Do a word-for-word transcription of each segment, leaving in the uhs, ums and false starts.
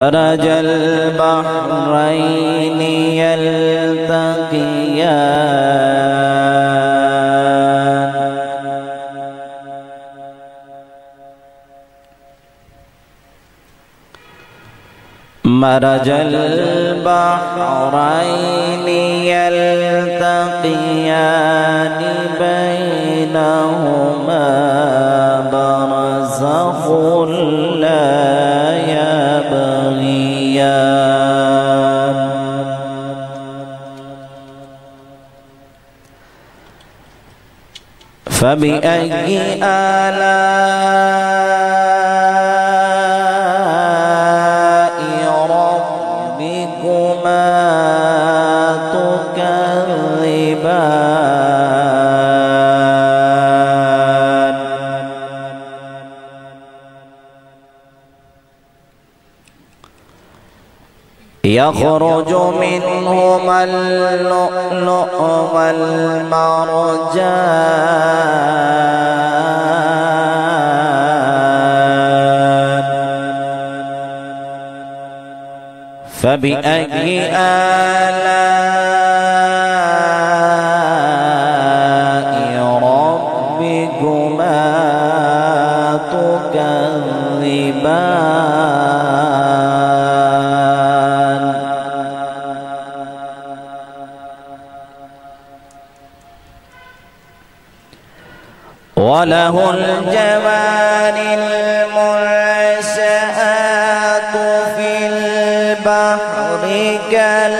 मरजल बहरैनि यल्तक़ियान मरजल बहरैनि यल्तक़ियान बैनहुमा बरज़ख़ुन ला यबग़ियान फ़बिअय्यि आलाइ रब्बिकुमा तुकज़्ज़िबान यख़रुजु मिन्हुमा अल-लुअ्लुअु वल-मरजान फ़बिअय्यि आलाइ रब्बिकुमा तुकज़्ज़िबान वलहुल जवारिल मुनशआतु fill बहरि कल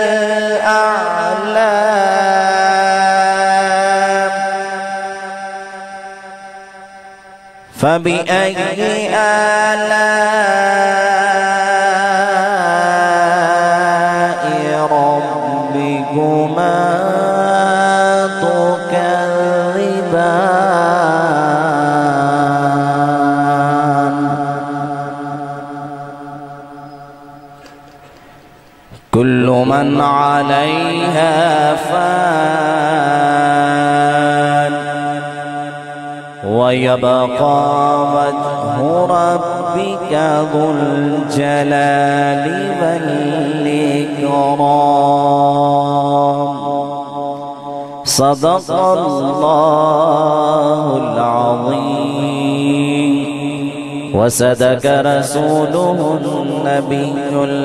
अअलाम फ़बिअय्यि आलाइ रब्बिकुमा कुल्लु मन अलैहा फ़ान व यबक़ा वज्हु रब्बिका ज़ुल जलालि वल इकराम सदक़ल्लाहुल अज़ीम व सदक़ रसूलुहुन नबियुल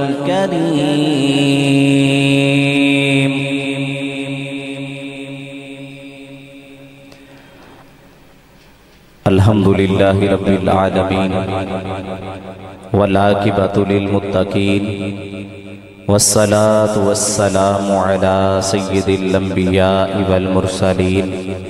करीम। अल्हम्दुलिल्लाहि रब्बिल आलमीन वल आक़िबतु लिल मुत्तक़ीन वस्सलातु वस्सलामु अला सय्यिदिल अंबिया'i वल मुरसलीन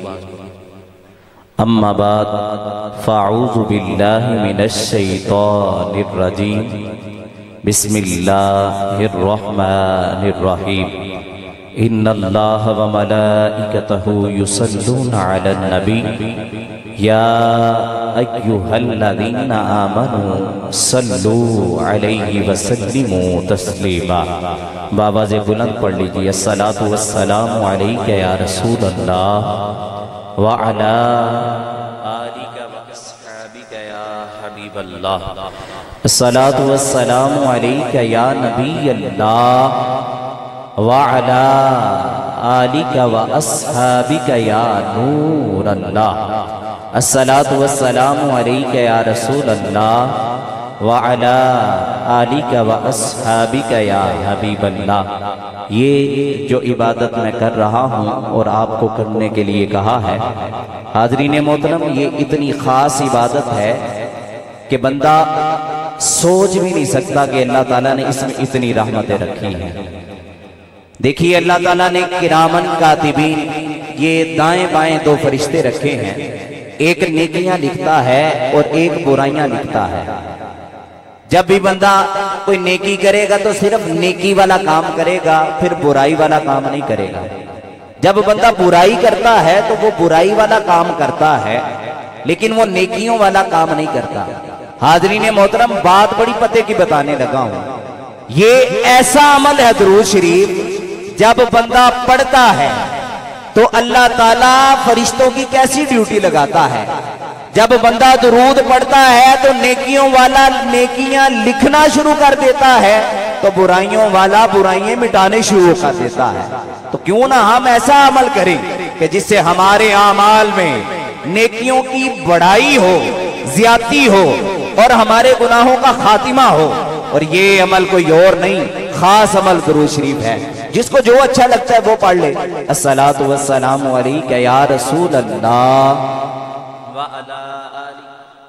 अम्मा बाद फ़अऊज़ु बिल्लाहि मिनश शैतानिर रजीम बिस्मिल्लाहिर रहमानिर रहीम इन्नल्लाह व मलाइकतहु युसल्लूना अलन नबी या अय्युहल्लज़ीना आमनू सल्लू अलैहि व सल्लिमू तस्लीमा। बाबा से बुलंद पढ़ लीजिए अस्सलातु वस्सलामु अलैका या रसूल अल्लाह व अला आलिका व अस्हाबिका या हबीब अल्लाह। अस्सलातु वस्सलामु अलैका या नबी अल्लाह व अला आलिका व अस्हाबिका या नूर अल्लाह। अस्सलातु वस्सलामु अलैका या रसूल अल्लाह व अला आलिका व अस्हाबिका या हबीब अल्लाह। ये जो इबादत मैं कर रहा हूँ और आपको करने के लिए कहा है, हाज़रीन मोहतरम, ये इतनी ख़ास इबादत है कि बंदा सोच भी नहीं सकता कि अल्लाह ताला ने इसमें इतनी रहमतें रखी हैं। देखिए, अल्लाह ताला ने किरामन कातिबीन, ये दाएं बाएं दो फरिश्ते रखे हैं। एक नेकियां लिखता है और एक बुराइयां लिखता है। जब भी बंदा कोई नेकी करेगा तो सिर्फ नेकी वाला काम करेगा, फिर बुराई वाला काम नहीं करेगा। जब बंदा बुराई करता है तो वो बुराई वाला काम करता है, लेकिन वो नेकियों वाला काम नहीं करता। हाज़रीन मोहतरम, बात बड़ी पते की बताने लगा हूं। ये ऐसा अमल है दुरूद शरीफ, जब बंदा पढ़ता है तो अल्लाह ताला फरिश्तों की कैसी ड्यूटी लगाता है। जब बंदा दुरूद पढ़ता है तो नेकियों वाला नेकियां लिखना शुरू कर देता है, तो बुराइयों वाला बुराइयां मिटाने शुरू कर देता है। तो क्यों ना हम ऐसा अमल करें कि जिससे हमारे आमाल में नेकियों की बढ़ाई हो, ज्यादती हो और हमारे गुनाहों का खातिमा हो। और ये अमल कोई और नहीं, खास अमल दुरूद शरीफ है। जिसको जो अच्छा लगता है वो पढ़ ले। अस्सलातु वस्सलामु अलैका या रसूल अल्लाह व अला आली।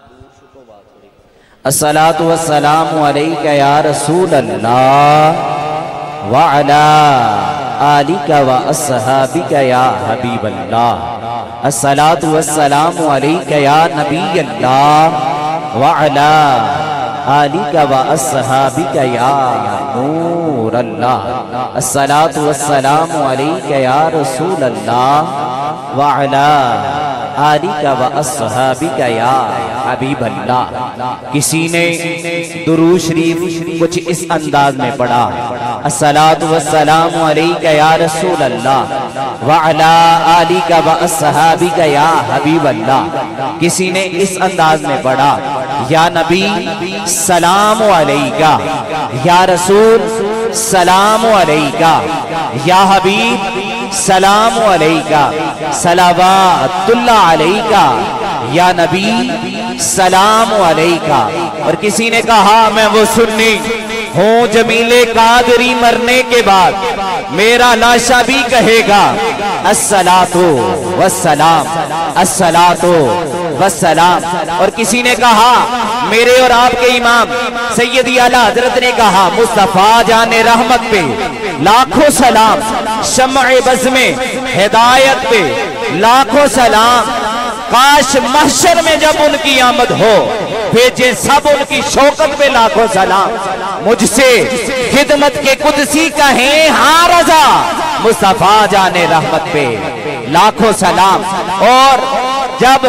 अस्सलातु वस्सलामु अलैका या रसूल अल्लाह व अला आलिका व अस्हाबिका या हबीब अल्लाह। अस्सलातु वस्सलामु अलैका या नबी अल्लाह व अला आलिका व अस्हाबिका या नूर अल्लाह। अस्सलातु वस्सलामु अलैका या रसूल अल्लाह व अला आलिका व अस्हाबिका या हबीब अल्लाह। किसी ने दुरूद शरीफ कुछ इस अंदाज में पढ़ा, अस्सलातु वस्सलामु अलैका या रसूल अल्लाह व अला आलिका व अस्हाबिका या हबीब अल्लाह। किसी ने इस अंदाज में पढ़ा, या नबी सलाम अलैका, या रसूल सलाम अलैका, या हबीब सलाम अलैका, सलावतुल्लाह अलैका, या नबी सलाम अलैका। और किसी ने कहा, मैं वो सुन्नी हूँ जमीले कादरी, मरने के बाद मेरा लाशा भी कहेगा अस्सलातु वस्सलाम, अस्सलातु वस्सलाम। और किसी ने कहा, मेरे और आपके इमाम सैयदी आला हजरत ने कहा, मुस्तफा जाने रहमत पे लाखों सलाम, शम्अ बज़ में हिदायत पे लाखों सलाम, काश महशर में जब उनकी आमद हो भेजे सब उनकी शौकत पे लाखों सलाम। मुझसे खिदमत के कुदसी कहें हाँ रजा, मुस्तफा जाने रहमत पे लाखों सलाम। और जब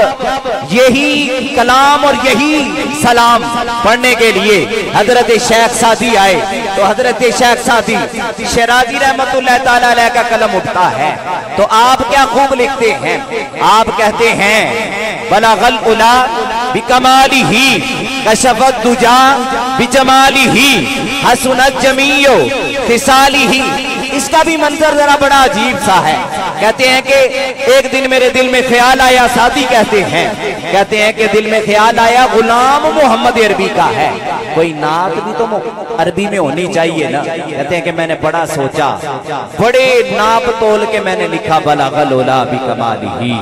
यही कलाम और यही सलाम पढ़ने के लिए हजरत शेख सादी आए, तो हजरत शेख सादी शिराजी रहमतुल्लाह ताला अलैह का कलम उठता है। तो आप क्या खूब लिखते हैं, आप कहते हैं, बलगल उला बिकमाली ही, कशफत दुजा बिजमाली ही, हसनत जमीयो खिसाली ही। इसका भी मंजर जरा बड़ा अजीब सा है। कहते हैं कि एक दिन मेरे दिल में ख्याल आया, सादी कहते हैं, कहते हैं कि दिल में ख्याल आया गुलाम मोहम्मद अरबी का है, कोई नात भी तो अरबी में होनी चाहिए ना। कहते हैं कि मैंने बड़ा सोचा, बड़े नाप तोल के मैंने लिखा, बलगल उला बिकमालिही,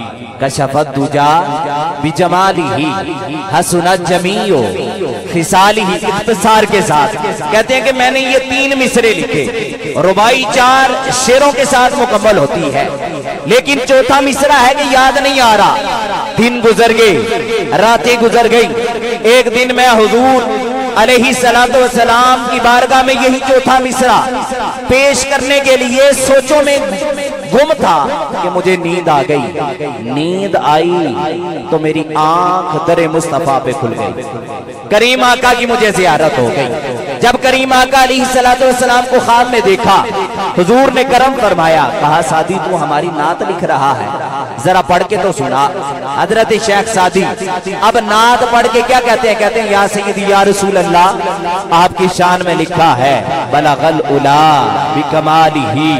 कशफत दुजा बिजमालिही, हसनत जमीयो खिसालिही, इख्तिसार के साथ। कहते हैं कि मैंने ये तीन मिसरे लिखे, रुबाई चार शेरों के साथ मुकम्मल होती है, लेकिन चौथा मिसरा है कि याद नहीं आ रहा। दिन गुजर गए, रातें गुजर गई। एक दिन मैं हुजूर अलैहि सलातो वसलाम की बारगाह में यही चौथा मिसरा पेश करने के लिए सोचों में गुम था कि मुझे नींद आ गई। नींद आई तो मेरी आंख दरे मुस्तफा पे खुल गई, करीम आका की मुझे ज़ियारत हो गई। जब करीम आका अलैहिस्सलातु वस्सलाम को ख्वाब में देखा, हुजूर ने करम फरमाया, कहा सादी तू हमारी नात लिख रहा है, जरा पढ़ के तो सुना। हजरत शेख सादी अब नात पढ़ के क्या कहते हैं, कहते हैं, या सय्यदी या रसूल अल्लाह, आपकी शान में लिखा है, बलगल उला बिकमालिही,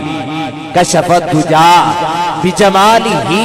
कशफत दुजा बिजमालिही,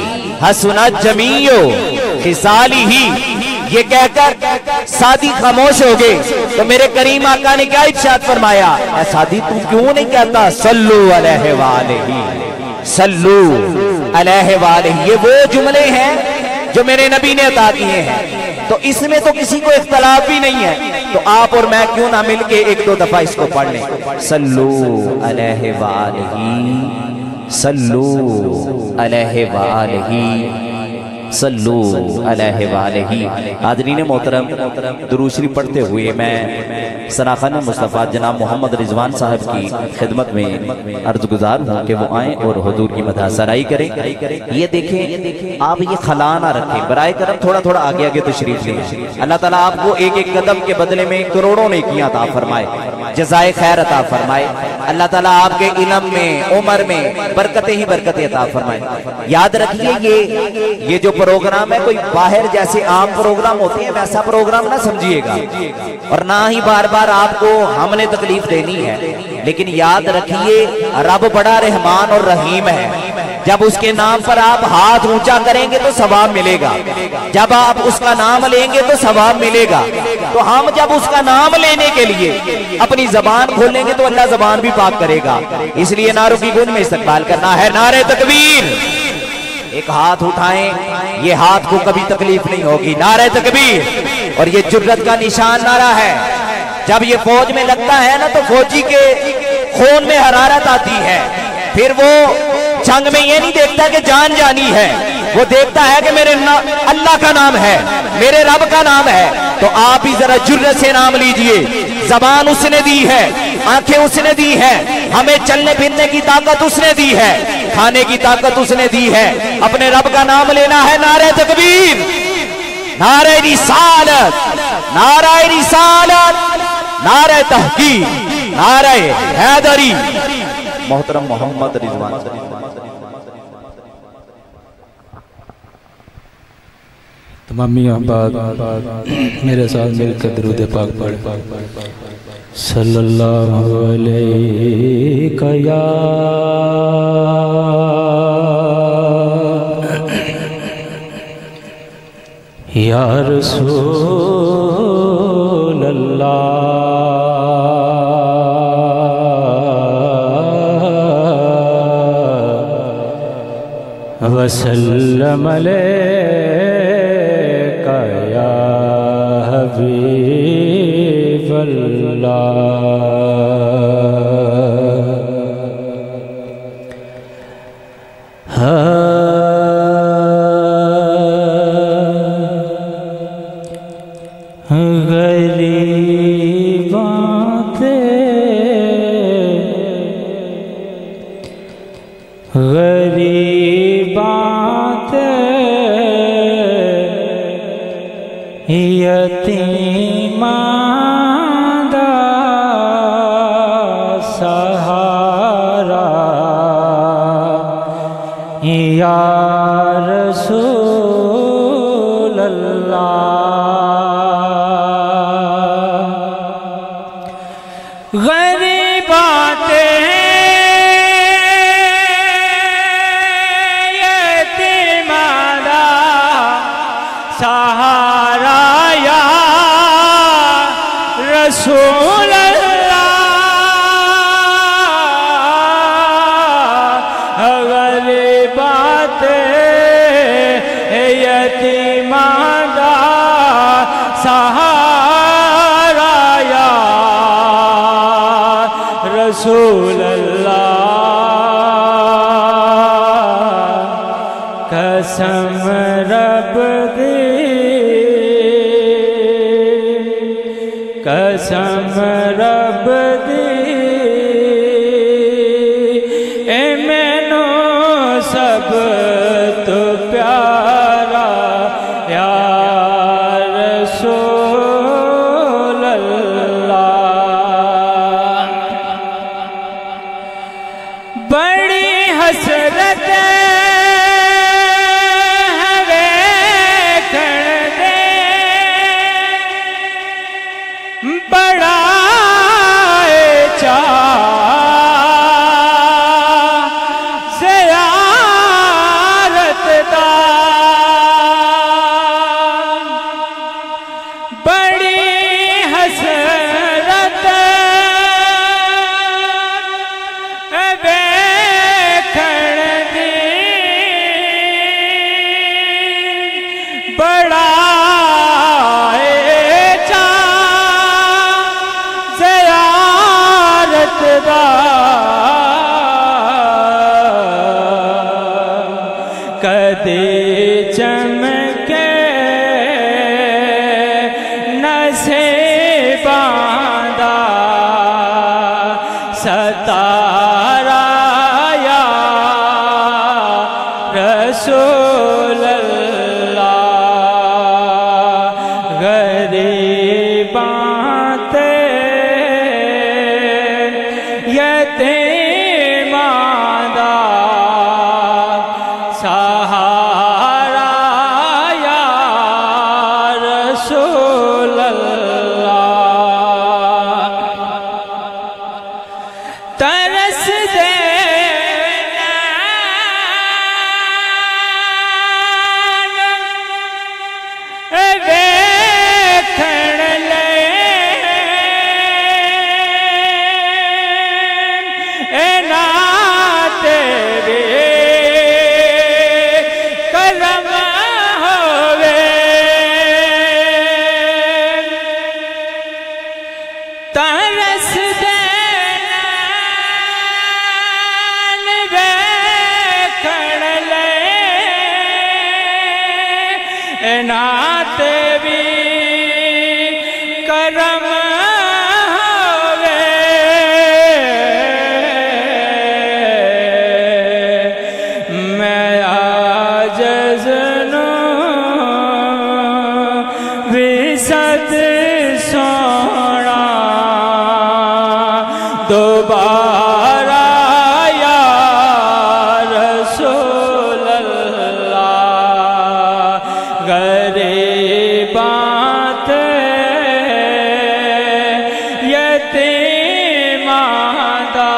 हसनत जमीयो खिसालिही। ये कहकर सादी खामोश हो गए। तो मेरे करीम आका ने क्या इरशाद फरमाया, ऐ सादी तू क्यों नहीं कहता सल्लू अलैहि वालैहि, सल्लू अलैहि वालैहि। ये वो जुमले हैं जो मेरे नबी ने अता किए हैं, तो इसमें तो किसी को इख्तलाफ भी नहीं है। तो आप और मैं क्यों ना मिलके एक दो दफा इसको पढ़ लें, सल्लू अलैहि वालैहि, सल्लू अलैहि वालैहि, सल्लू अलैहि वालैहि। हाज़रीन मोहतरम, दुरूद शरीफ पढ़ते हुए मैं सनाखान मुस्तफ़ा जनाब मोहम्मद रिजवान साहब की खिदमत में अर्ज गुजार हूँ कि वो आएँ और हुजूर की मदह सराई करें। ये देखें, आप ये खला ना रखें, बराए करम थोड़ा थोड़ा आगे आगे तशरीफ लें। अल्लाह ताला आपको एक एक कदम के बदले में करोड़ों नेकियां अता फरमाए। जज़ाए खैर अता फरमाए। अल्लाह ताला आपके इल्म में, उम्र में बरकतें ही बरकतें अता फरमाए। याद रखिए ये ये जो प्रोग्राम है कोई बाहर जैसे आम प्रोग्राम होते हैं वैसा प्रोग्राम ना समझिएगा, और ना ही बार बार आपको हमने तकलीफ देनी है। लेकिन याद रखिए रब बड़ा रहमान और रहीम है। जब उसके नाम पर आप हाथ ऊंचा करेंगे तो सवाब मिलेगा, जब आप उसका नाम लेंगे तो सवाब मिलेगा। तो हम जब उसका नाम लेने के लिए अपनी जबान खोलेंगे तो अल्लाह जबान भी पाक करेगा। इसलिए नारों की गूंज में इस्तकबाल करना है। नारे तकबीर, एक हाथ उठाएं, ये हाथ को कभी तकलीफ नहीं होगी। नारे तकबीर, और ये जुर्रत का निशान नारा है। जब ये फौज में लगता है ना तो फौजी के खून में हरारत आती है। फिर वो जंग में ये नहीं देखता कि जान जानी है, वो देखता है कि मेरे अल्लाह का नाम है, मेरे रब का नाम है। तो आप भी जरा जुर्रत से नाम लीजिए। जबान उसने दी है, आंखें उसने दी है, हमें चलने फिरने की ताकत उसने दी है, खाने की ताकत उसने दी है। अपने रब का नाम लेना है। नारे तकबीर, नारे रिसालत, नारे रिसालत, नारे तहकीक, नारे हैदरी। मोहतरम मोहम्मद रिजवान तमामी बात मेरे साथ मिलकर दरूद पाक पढ़। सल्लल्लाहु अलैहि या या रसूल अल्लाह वसल्लम अलैका या हबीब अल्लाह। यतीमादा सहारा या रसूल अल्लाह। गरीब बातें यतीमादा सहारा या रसूल अल्लाह। गरीबात यतीमादा सहारा या रसूल अल्लाह। कसम रब दी, कसम रब दी, ए मैनू सब तो प्यारा या रसूल अल्लाह। बड़ी हसरत बड़ा ज़ियारत दा, बड़ी हसरत वेखण दी, बड़ा कदे चमके नसेबादा सतारा या रसूल अल्लाह। गरीबाते तरस दे नैन वेखण ले इन्हां ते भी करम होवे मैं आजिज़ नूं भी सद सोना दोबारा या रसूल अल्लाह गरीबां ते यतीमां दा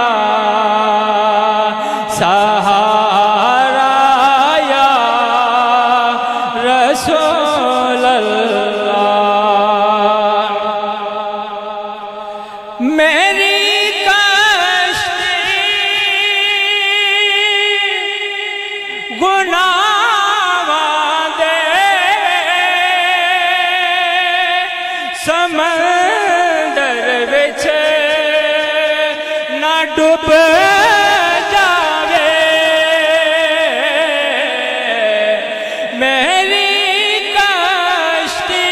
सहारा या रसूल अल्लाह मेरी कश्ती गुनाहां दे समंदर विच ना डूब जावे मेरी कश्ती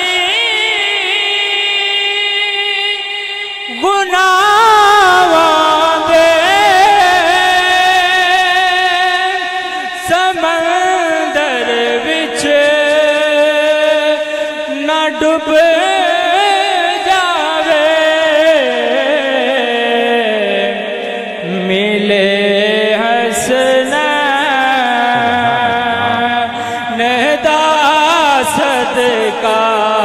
गुनाहां दे समंदर विच ना डूब जावे मिले हसनैन दा सदका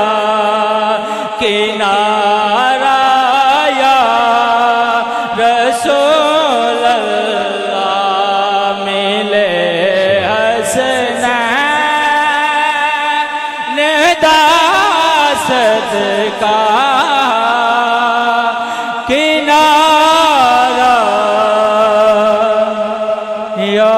किनारा या रसूल अल्लाह मिले हसनैन दा सदका किनारा या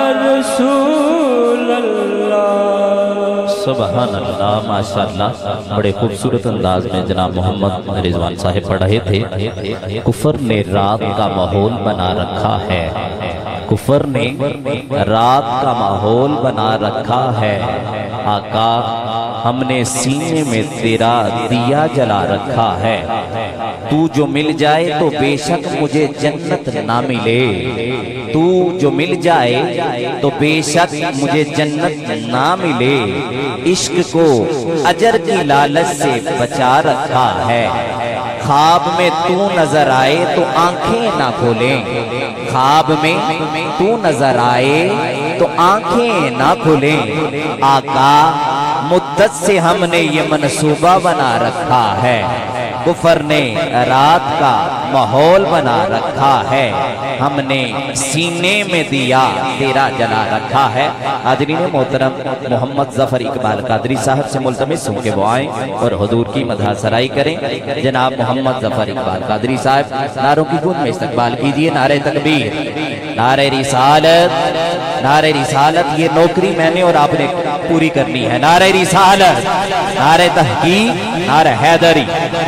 रसूल अल्लाह। सुभान अल्लाह, माशाअल्लाह। बड़े खूबसूरत अंदाज में जनाब मोहम्मद रिजवान साहिब पढ़ रहे थे। कुफर ने रात का माहौल बना रखा है, कुफर ने रात का माहौल बना रखा है। आका हमने सीने में तेरा दिया जला रखा है। तू जो मिल जाए तो बेशक मुझे जन्नत ना मिले, तू जो मिल जाए तो बेशक मुझे जन्नत ना मिले। इश्क को अजर की लालच से बचा रखा है। ख्वाब में तू नजर आए तो आंखें ना खोलें, ख्वाब में तू नजर आए तो आंखें ना खोलें। आका मुद्दत से हमने ये मनसूबा बना रखा है, कुफर ने रात का माहौल बना रखा है। हमने सीने में दिया तेरा जला रखा है। हाज़रीन मोहतरम, मोहम्मद जफर इकबाल कादरी साहब से मुल्तमिस हूं कि वो आएं और हुजूर की मदह सराई करें। जनाब मोहम्मद जफर इकबाल कादरी साहब नारों की गूंज में इस्तकबाल कीजिए। नारे तकबीर, नारे रिसालत, नारे रिसालत। ये नौकरी मैंने और आपने पूरी करनी है। नारे रिसालत, नारे तहकीक, नारे हैदरी।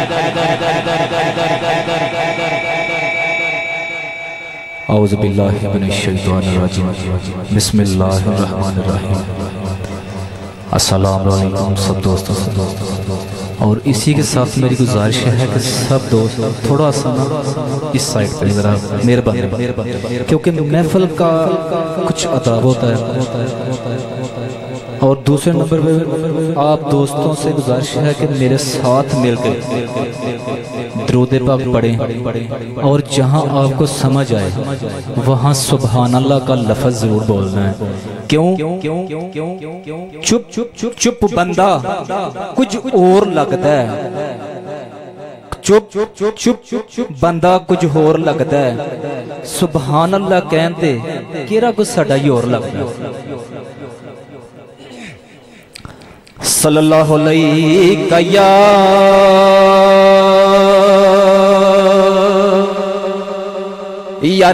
औज़ु बिल्लाहि मिनश शैतानिर रजीम। बिस्मिल्लाहिर रहमानिर रहीम। अस्सलाम वालेकुम सब दोस्तों। और इसी के साथ मेरी गुजारिश है कि सब दोस्त थोड़ा सा ना इस साइड पे जरा मेहरबानी, क्योंकि महफिल का कुछ अदाब होता है। और दूसरे नंबर पे आप दोस्तों से गुजारिश है कि मेरे साथ मिलकर दरूद पाक पढ़ें और जहां आपको समझ आए वहां सुभान अल्लाह का लफ्ज जरूर बोलना है। क्यों? चुप चुप चुप चुप बंदा कुछ और लगता है, चुप चुप चुप चुप चुप बंदा कुछ और लगता है। सुभान अल्लाह कहते केरा कुछ साडा ही और लगता है। सल्लल्लाहु अलैहि या या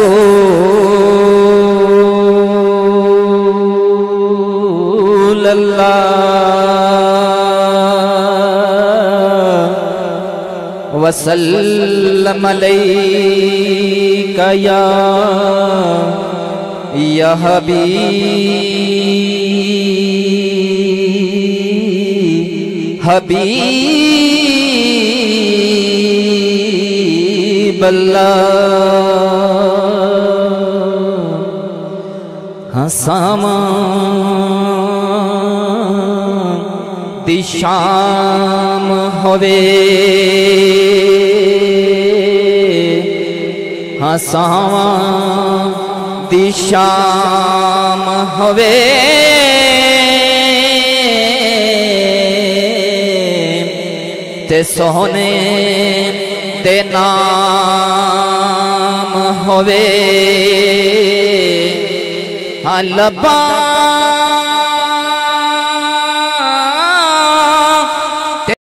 रसूल अल्लाह वसल्लम अलैका या या हबीब हबीब अल्लाह। हसामा दिशाम होवे हसावा दिशाम होवे ते सोने ते नाम होवे लबा